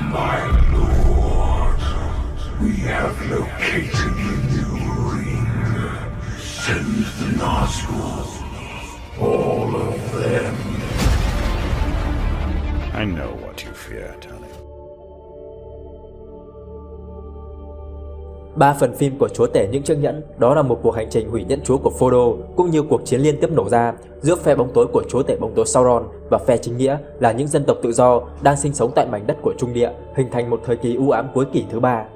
My lord, we have located the new ring. Send the Nazgûl, all of them. I know what you fear, Tony. 3 phần phim của Chúa Tể những chiếc nhẫn đó là một cuộc hành trình hủy nhẫn chúa của Frodo, cũng như cuộc chiến liên tiếp nổ ra giữa phe bóng tối của Chúa Tể bóng tối Sauron và phe chính nghĩa là những dân tộc tự do đang sinh sống tại mảnh đất của Trung Địa, hình thành một thời kỳ u ám cuối kỷ thứ 3.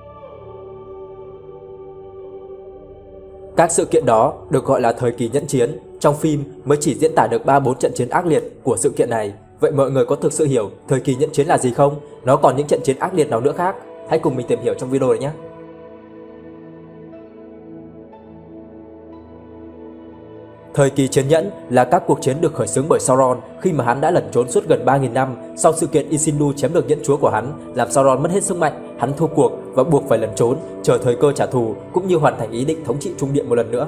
Các sự kiện đó được gọi là thời kỳ nhẫn chiến. Trong phim mới chỉ diễn tả được 3-4 trận chiến ác liệt của sự kiện này. Vậy mọi người có thực sự hiểu thời kỳ nhẫn chiến là gì không? Nó còn những trận chiến ác liệt nào nữa khác? Hãy cùng mình tìm hiểu trong video này nhé! Thời kỳ chiến nhẫn là các cuộc chiến được khởi xướng bởi Sauron khi mà hắn đã lẩn trốn suốt gần 3.000 năm sau sự kiện Isildur chiếm được nhẫn chúa của hắn, làm Sauron mất hết sức mạnh, hắn thua cuộc và buộc phải lẩn trốn, chờ thời cơ trả thù cũng như hoàn thành ý định thống trị Trung Địa một lần nữa.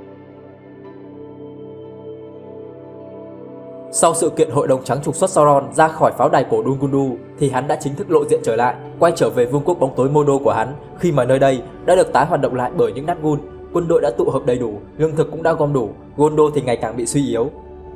Sau sự kiện Hội đồng Trắng trục xuất Sauron ra khỏi pháo đài cổ Dol Guldur thì hắn đã chính thức lộ diện trở lại, quay trở về vương quốc bóng tối Mordor của hắn, khi mà nơi đây đã được tái hoạt động lại bởi những Nazgûl. Quân đội đã tụ hợp đầy đủ, lương thực cũng đã gom đủ, Gondor thì ngày càng bị suy yếu.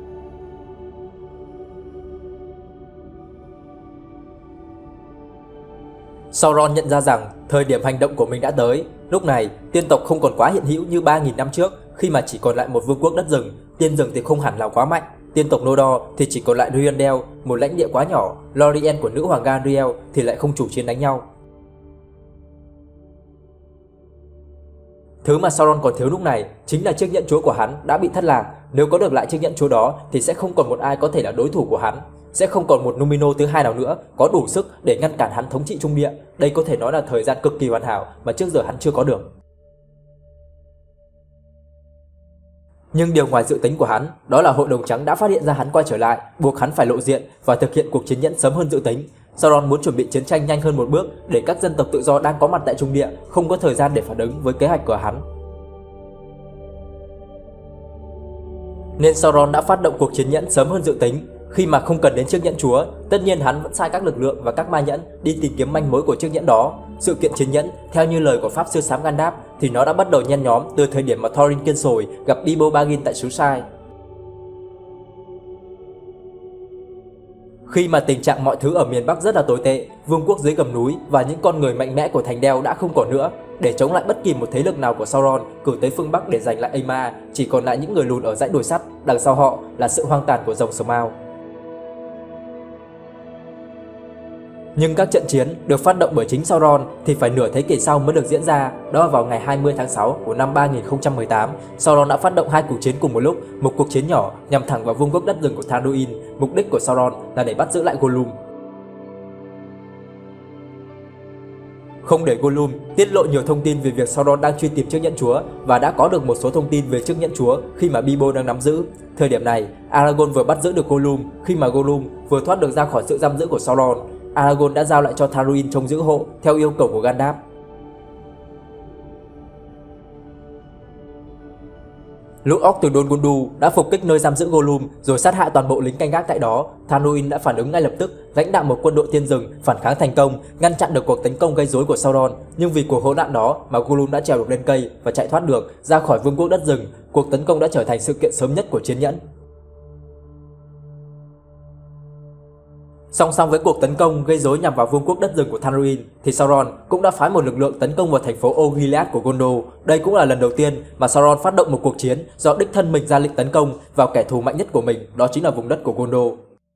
Sauron nhận ra rằng thời điểm hành động của mình đã tới. Lúc này, tiên tộc không còn quá hiện hữu như 3.000 năm trước, khi mà chỉ còn lại một vương quốc đất rừng. Tiên rừng thì không hẳn là quá mạnh. Tiên tộc Noldor thì chỉ còn lại Rivendell, một lãnh địa quá nhỏ. Lorien của nữ hoàng Galadriel thì lại không chủ chiến đánh nhau. Thứ mà Sauron còn thiếu lúc này chính là chiếc nhẫn chúa của hắn đã bị thất lạc. Nếu có được lại chiếc nhẫn chúa đó thì sẽ không còn một ai có thể là đối thủ của hắn. Sẽ không còn một Númenor thứ hai nào nữa có đủ sức để ngăn cản hắn thống trị Trung Địa. Đây có thể nói là thời gian cực kỳ hoàn hảo mà trước giờ hắn chưa có được. Nhưng điều ngoài dự tính của hắn đó là Hội đồng Trắng đã phát hiện ra hắn quay trở lại, buộc hắn phải lộ diện và thực hiện cuộc chiến nhẫn sớm hơn dự tính. Sauron muốn chuẩn bị chiến tranh nhanh hơn một bước để các dân tộc tự do đang có mặt tại Trung Địa không có thời gian để phản ứng với kế hoạch của hắn. Nên Sauron đã phát động cuộc chiến nhẫn sớm hơn dự tính. Khi mà không cần đến chiếc nhẫn chúa, tất nhiên hắn vẫn sai các lực lượng và các ma nhẫn đi tìm kiếm manh mối của chiếc nhẫn đó. Sự kiện chiến nhẫn, theo như lời của Pháp Sư Xám Gandalf, thì nó đã bắt đầu nhen nhóm từ thời điểm mà Thorin Kiên Sồi gặp Bilbo Baggins tại xứ Sai. Khi mà tình trạng mọi thứ ở miền Bắc rất là tồi tệ, vương quốc dưới gầm núi và những con người mạnh mẽ của thành đeo đã không còn nữa. Để chống lại bất kỳ một thế lực nào của Sauron cử tới phương Bắc để giành lại Aemma, chỉ còn lại những người lùn ở dãy đồi sắt, đằng sau họ là sự hoang tàn của rồng Smaug. Nhưng các trận chiến được phát động bởi chính Sauron thì phải nửa thế kỷ sau mới được diễn ra. Đó là vào ngày 20 tháng 6 của năm 3018, Sauron đã phát động 2 cuộc chiến cùng một lúc, một cuộc chiến nhỏ nhằm thẳng vào vương quốc đất rừng của Thanduil. Mục đích của Sauron là để bắt giữ lại Gollum. Không để Gollum tiết lộ nhiều thông tin về việc Sauron đang truy tìm chiếc nhẫn chúa, và đã có được một số thông tin về chiếc nhẫn chúa khi mà Bilbo đang nắm giữ. Thời điểm này, Aragorn vừa bắt giữ được Gollum. Khi mà Gollum vừa thoát được ra khỏi sự giam giữ của Sauron, Aragorn đã giao lại cho Thanduil trông giữ hộ theo yêu cầu của Gandalf. Lũ óc từ Dol Guldur đã phục kích nơi giam giữ Gollum rồi sát hại toàn bộ lính canh gác tại đó. Thanduil đã phản ứng ngay lập tức, lãnh đạo một quân đội tiên rừng phản kháng thành công, ngăn chặn được cuộc tấn công gây rối của Sauron. Nhưng vì cuộc hỗn loạn đó mà Gollum đã trèo được lên cây và chạy thoát được ra khỏi vương quốc đất rừng. Cuộc tấn công đã trở thành sự kiện sớm nhất của chiến nhẫn. Song song với cuộc tấn công gây rối nhằm vào vương quốc đất rừng của Thanduil thì Sauron cũng đã phái một lực lượng tấn công vào thành phố Osgiliath của Gondor. Đây cũng là lần đầu tiên mà Sauron phát động một cuộc chiến do đích thân mình ra lệnh tấn công vào kẻ thù mạnh nhất của mình, đó chính là vùng đất của Gondor.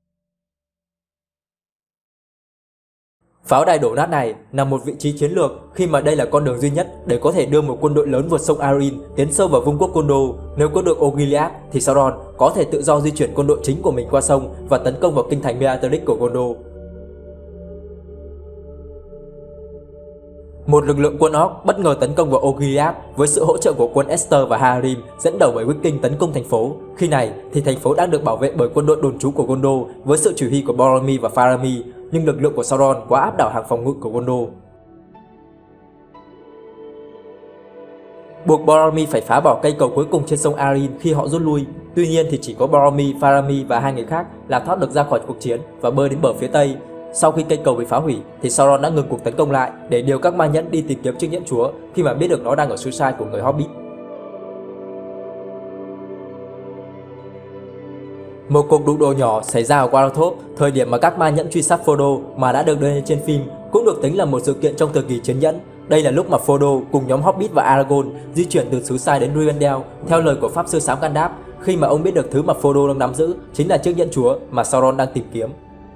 Pháo đài đổ nát này nằm một vị trí chiến lược khi mà đây là con đường duy nhất để có thể đưa một quân đội lớn vượt sông Arin tiến sâu vào vương quốc Gondor. Nếu có được Osgiliath thì Sauron có thể tự do di chuyển quân đội chính của mình qua sông và tấn công vào kinh thành Beatrix của Gondor. Một lực lượng quân Orc bất ngờ tấn công vào Osgiliath với sự hỗ trợ của quân Esther và Harim dẫn đầu bởi Viking tấn công thành phố. Khi này thì thành phố đang được bảo vệ bởi quân đội đồn trú của Gondor với sự chỉ huy của Boromir và Faramir, nhưng lực lượng của Sauron quá áp đảo hàng phòng ngự của Gondor. Buộc Boromir phải phá bỏ cây cầu cuối cùng trên sông Arin khi họ rút lui. Tuy nhiên thì chỉ có Boromir, Faramir và 2 người khác là thoát được ra khỏi cuộc chiến và bơi đến bờ phía tây. Sau khi cây cầu bị phá hủy thì Sauron đã ngừng cuộc tấn công lại để điều các ma nhẫn đi tìm kiếm chiếc nhẫn chúa khi mà biết được nó đang ở suối sai của người Hobbit. Một cuộc đụng độ nhỏ xảy ra ở Quarathop, thời điểm mà các ma nhẫn truy sát Frodo mà đã được đưa lên trên phim, cũng được tính là một sự kiện trong thời kỳ chiến nhẫn. Đây là lúc mà Frodo cùng nhóm Hobbit và Aragorn di chuyển từ xứ Sai đến Rivendell theo lời của pháp sư xám Gandalf, khi mà ông biết được thứ mà Frodo đang nắm giữ chính là chiếc nhẫn chúa mà Sauron đang tìm kiếm.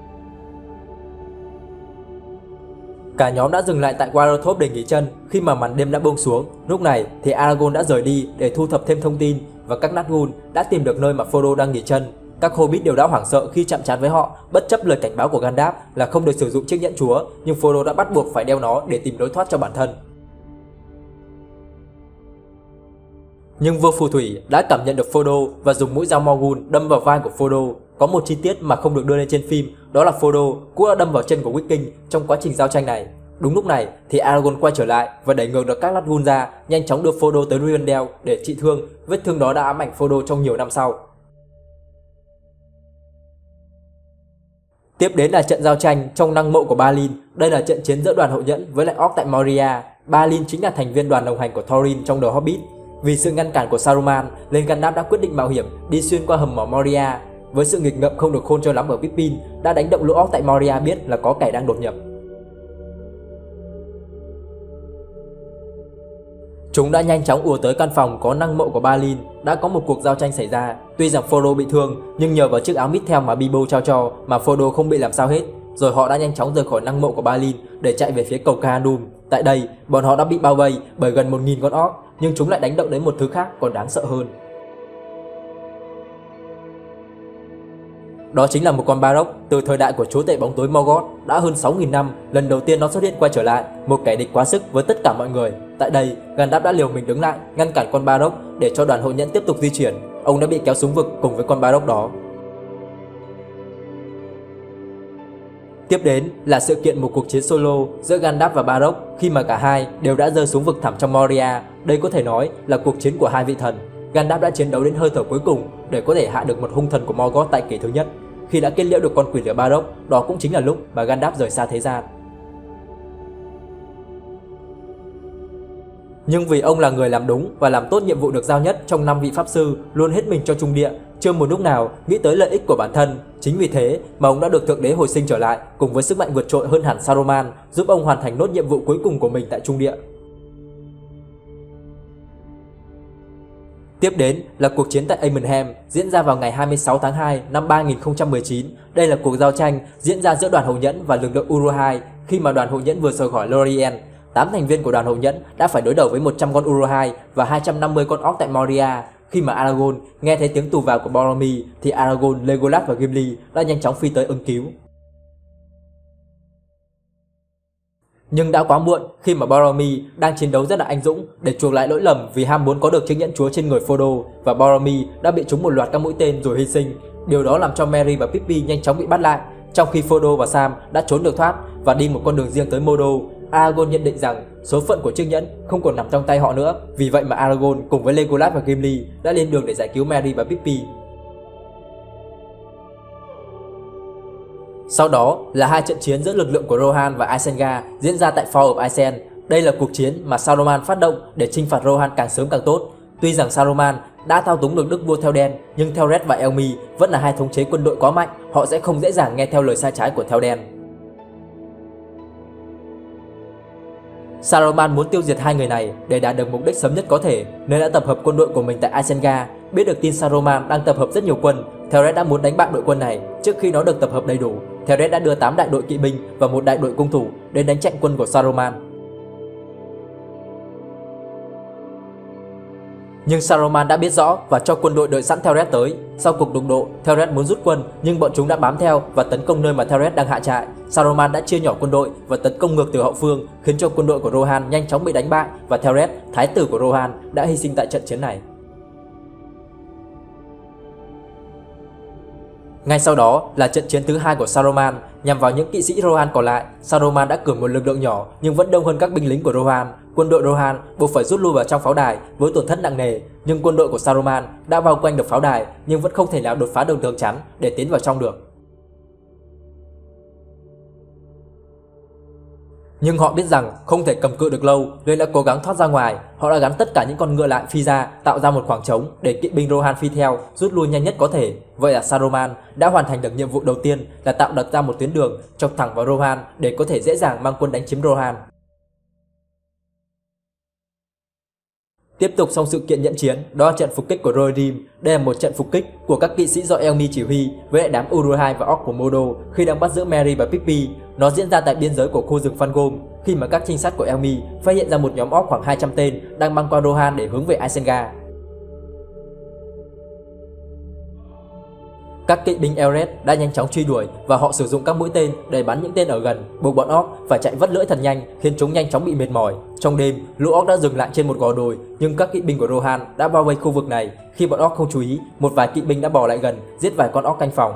Cả nhóm đã dừng lại tại Quarathop để nghỉ chân khi mà màn đêm đã buông xuống. Lúc này thì Aragorn đã rời đi để thu thập thêm thông tin và các Nazgûl đã tìm được nơi mà Frodo đang nghỉ chân. Các Hobbit đều đã hoảng sợ khi chạm trán với họ, bất chấp lời cảnh báo của Gandalf là không được sử dụng chiếc nhẫn chúa, nhưng Frodo đã bắt buộc phải đeo nó để tìm lối thoát cho bản thân. Nhưng vua phù thủy đã cảm nhận được Frodo và dùng mũi dao Morgul đâm vào vai của Frodo. Có một chi tiết mà không được đưa lên trên phim, đó là Frodo cũng đã đâm vào chân của Wicking trong quá trình giao tranh này. Đúng lúc này thì Aragorn quay trở lại và đẩy ngược được các Nazgûl ra, nhanh chóng đưa Frodo tới Rivendell để trị thương. Vết thương đó đã ám ảnh Frodo trong nhiều năm sau. Tiếp đến là trận giao tranh trong năng mộ của Balin. Đây là trận chiến giữa đoàn hậu nhẫn với lại Orc tại Moria. Balin chính là thành viên đoàn đồng hành của Thorin trong The Hobbit. Vì sự ngăn cản của Saruman, nên Gandalf đã quyết định mạo hiểm đi xuyên qua hầm mỏ Moria. Với sự nghịch ngợm không được khôn cho lắm ở Pippin, đã đánh động lũ Orc tại Moria biết là có kẻ đang đột nhập. Chúng đã nhanh chóng ùa tới căn phòng có năng mộ của Balin. Đã có một cuộc giao tranh xảy ra. Tuy rằng Frodo bị thương, nhưng nhờ vào chiếc áo mít theo mà Bilbo trao cho mà Frodo không bị làm sao hết. Rồi họ đã nhanh chóng rời khỏi năng mộ của Balin để chạy về phía cầu Khadum. Tại đây, bọn họ đã bị bao vây bởi gần 1000 con Orc, nhưng chúng lại đánh động đến một thứ khác còn đáng sợ hơn. Đó chính là một con Balrog từ thời đại của chúa tể bóng tối Morgoth. Đã hơn 6000 năm, lần đầu tiên nó xuất hiện quay trở lại, một kẻ địch quá sức với tất cả mọi người. Tại đây, Gandalf đã liều mình đứng lại, ngăn cản con Balrog để cho đoàn hậu nhẫn tiếp tục di chuyển. Ông đã bị kéo xuống vực cùng với con Balrog đó. Tiếp đến là sự kiện một cuộc chiến solo giữa Gandalf và Balrog khi mà cả hai đều đã rơi xuống vực thẳm trong Moria. Đây có thể nói là cuộc chiến của hai vị thần. Gandalf đã chiến đấu đến hơi thở cuối cùng để có thể hạ được một hung thần của Morgoth tại kỷ thứ nhất. Khi đã kết liễu được con quỷ lửa Balrog, đó cũng chính là lúc mà Gandalf rời xa thế gian. Nhưng vì ông là người làm đúng và làm tốt nhiệm vụ được giao nhất trong 5 vị pháp sư, luôn hết mình cho trung địa, chưa một lúc nào nghĩ tới lợi ích của bản thân. Chính vì thế mà ông đã được thượng đế hồi sinh trở lại cùng với sức mạnh vượt trội hơn hẳn Saruman, giúp ông hoàn thành nốt nhiệm vụ cuối cùng của mình tại trung địa. Tiếp đến là cuộc chiến tại Aemonhem diễn ra vào ngày 26 tháng 2 năm 3019. Đây là cuộc giao tranh diễn ra giữa đoàn hậu nhẫn và lực lượng Uruk-hai. Khi mà đoàn hậu nhẫn vừa rời khỏi Lorien, 8 thành viên của đoàn hậu nhẫn đã phải đối đầu với 100 con Uruk-hai và 250 con Orc tại Moria. Khi mà Aragorn nghe thấy tiếng tù vào của Boromir thì Aragorn, Legolas và Gimli đã nhanh chóng phi tới ứng cứu. Nhưng đã quá muộn khi mà Boromir đang chiến đấu rất là anh dũng để chuộc lại lỗi lầm vì ham muốn có được chiếc nhẫn chúa trên người Frodo, và Boromir đã bị trúng một loạt các mũi tên rồi hy sinh. Điều đó làm cho Merry và Pippin nhanh chóng bị bắt lại, trong khi Frodo và Sam đã trốn được thoát và đi một con đường riêng tới Mordor. Aragorn nhận định rằng số phận của chiếc nhẫn không còn nằm trong tay họ nữa, vì vậy mà Aragorn cùng với Legolas và Gimli đã lên đường để giải cứu Merry và Pippin. Sau đó là hai trận chiến giữa lực lượng của Rohan và Isengard diễn ra tại Fall of Isen. Đây là cuộc chiến mà Saruman phát động để chinh phạt Rohan càng sớm càng tốt. Tuy rằng Saruman đã thao túng được đức vua Theoden, nhưng Theored và Elmi vẫn là hai thống chế quân đội quá mạnh, họ sẽ không dễ dàng nghe theo lời sai trái của Theoden. Saruman muốn tiêu diệt hai người này để đạt được mục đích sớm nhất có thể, nên đã tập hợp quân đội của mình tại Isengard. Biết được tin Saruman đang tập hợp rất nhiều quân, Theored đã muốn đánh bại đội quân này. Trước khi nó được tập hợp đầy đủ, Theored đã đưa 8 đại đội kỵ binh và một đại đội cung thủ đến đánh chặn quân của Saruman. Nhưng Saruman đã biết rõ và cho quân đội đợi sẵn Theored tới. Sau cuộc đụng độ, Theored muốn rút quân, nhưng bọn chúng đã bám theo và tấn công nơi mà Theored đang hạ trại. Saruman đã chia nhỏ quân đội và tấn công ngược từ hậu phương, khiến cho quân đội của Rohan nhanh chóng bị đánh bại, và Theored, thái tử của Rohan, đã hy sinh tại trận chiến này. Ngay sau đó là trận chiến thứ hai của Saruman nhằm vào những kỵ sĩ Rohan còn lại. Saruman đã cử một lực lượng nhỏ nhưng vẫn đông hơn các binh lính của Rohan. Quân đội Rohan buộc phải rút lui vào trong pháo đài với tổn thất nặng nề, nhưng quân đội của Saruman đã bao quanh được pháo đài nhưng vẫn không thể nào đột phá được tường chắn để tiến vào trong được. Nhưng họ biết rằng không thể cầm cự được lâu nên đã cố gắng thoát ra ngoài. Họ đã gắn tất cả những con ngựa lại phi ra, tạo ra một khoảng trống để kỵ binh Rohan phi theo, rút lui nhanh nhất có thể. Vậy là Saruman đã hoàn thành được nhiệm vụ đầu tiên là tạo đặt ra một tuyến đường chọc thẳng vào Rohan để có thể dễ dàng mang quân đánh chiếm Rohan. Tiếp tục xong sự kiện nhận chiến, đó là trận phục kích của Rohirrim. Đây là một trận phục kích của các kỵ sĩ do Elmi chỉ huy với lại đám Uruk-hai và Orc của Modo khi đang bắt giữ Merry và Pippi. Nó diễn ra tại biên giới của khu rừng Fangorn khi mà các trinh sát của Elmi phát hiện ra một nhóm Orc khoảng 200 tên đang băng qua Rohan để hướng về Isengard. Các kỵ binh Elred đã nhanh chóng truy đuổi và họ sử dụng các mũi tên để bắn những tên ở gần, buộc bọn Orc phải chạy vất lưỡi thật nhanh, khiến chúng nhanh chóng bị mệt mỏi. Trong đêm, lũ Orc đã dừng lại trên một gò đồi, nhưng các kỵ binh của Rohan đã bao vây khu vực này. Khi bọn Orc không chú ý, một vài kỵ binh đã bò lại gần, giết vài con Orc canh phòng.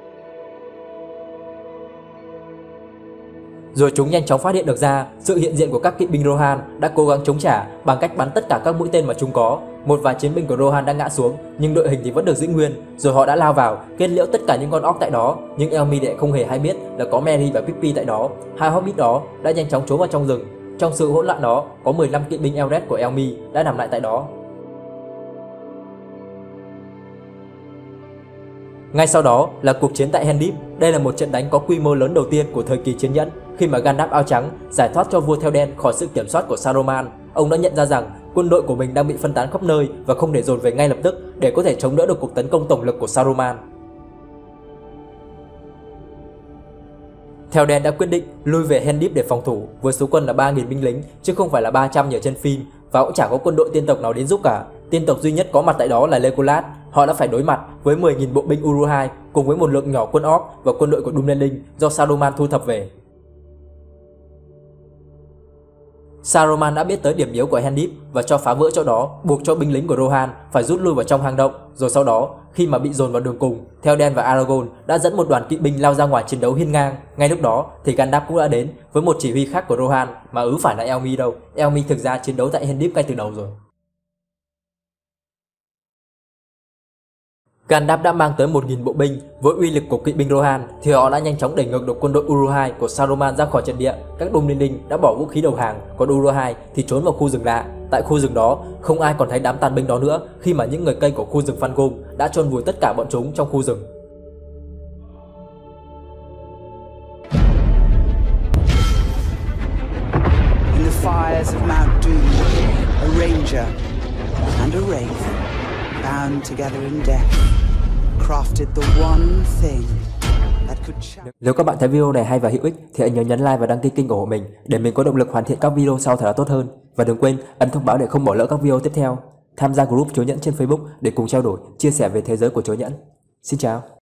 Rồi chúng nhanh chóng phát hiện được ra sự hiện diện của các kỵ binh Rohan, đã cố gắng chống trả bằng cách bắn tất cả các mũi tên mà chúng có. Một vài chiến binh của Rohan đã ngã xuống, nhưng đội hình thì vẫn được giữ nguyên. Rồi họ đã lao vào, kết liễu tất cả những con Orc tại đó. Nhưng Elmi lại không hề hay biết là có Merry và Pippi tại đó. Hai Hobbit đó đã nhanh chóng trốn vào trong rừng. Trong sự hỗn loạn đó, có 15 kỵ binh Elred của Elmi đã nằm lại tại đó. Ngay sau đó là cuộc chiến tại Helm Deep. Đây là một trận đánh có quy mô lớn đầu tiên của thời kỳ chiến nhẫn, khi mà Gandalf áo trắng giải thoát cho vua theo đen khỏi sự kiểm soát của Saruman. Ông đã nhận ra rằng quân đội của mình đang bị phân tán khắp nơi và không thể dồn về ngay lập tức để có thể chống đỡ được cuộc tấn công tổng lực của Saruman. Theo đen đã quyết định lui về Helm Deep để phòng thủ với số quân là 3.000 binh lính chứ không phải là 300 như ở trên phim, và cũng chẳng có quân đội tiên tộc nào đến giúp cả. Tiên tộc duy nhất có mặt tại đó là Legolas. Họ đã phải đối mặt với 10.000 bộ binh Uruk-hai cùng với một lượng nhỏ quân Orc và quân đội của Dunmelin do Saruman thu thập về. Saruman đã biết tới điểm yếu của Helm Deep và cho phá vỡ chỗ đó, buộc cho binh lính của Rohan phải rút lui vào trong hang động. Rồi sau đó, khi mà bị dồn vào đường cùng, Theoden và Aragorn đã dẫn một đoàn kỵ binh lao ra ngoài chiến đấu hiên ngang. Ngay lúc đó thì Gandalf cũng đã đến với một chỉ huy khác của Rohan, mà phải là Elmi đâu. Elmi thực ra chiến đấu tại Helm Deep ngay từ đầu rồi. Gandalf đã mang tới 1.000 bộ binh. Với uy lực của kỵ binh Rohan thì họ đã nhanh chóng đẩy ngược được quân đội Uruk-hai của Saruman ra khỏi trận địa. Các Dunmelin đã bỏ vũ khí đầu hàng, còn Uruk-hai thì trốn vào khu rừng lạ. Tại khu rừng đó, không ai còn thấy đám tàn binh đó nữa, khi mà những người cây của khu rừng Fangorn đã chôn vùi tất cả bọn chúng trong khu rừng. In the fires of Mount Doom, a ranger and a wraith, bound together in death, crafted the one thing that could change. Nếu các bạn thấy video này hay và hữu ích thì hãy nhớ nhấn like và đăng ký kênh ủng hộ mình để mình có động lực hoàn thiện các video sau thật là tốt hơn. Và đừng quên ấn thông báo để không bỏ lỡ các video tiếp theo. Tham gia group Chối Nhẫn trên Facebook để cùng trao đổi, chia sẻ về thế giới của Chối Nhẫn. Xin chào.